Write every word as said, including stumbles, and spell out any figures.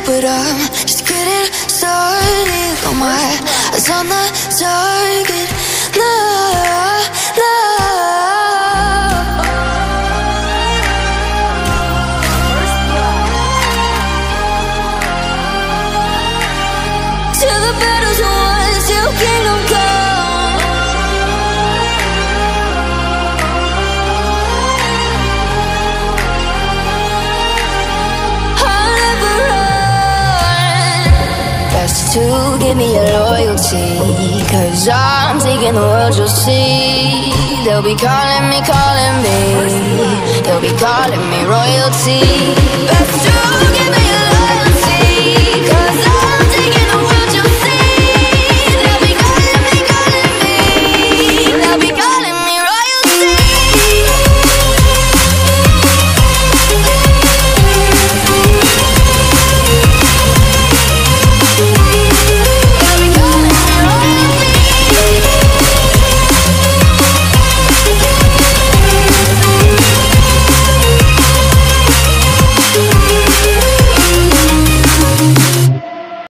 but I'm just getting started. Got my eyes on the target. No, no. Till the battle's won, till kingdom come. I'll never run. Best to give me your loyalty, 'cause I'm taking the world, you'll see. They'll be calling me, calling me. They'll be calling me royalty. Best to give me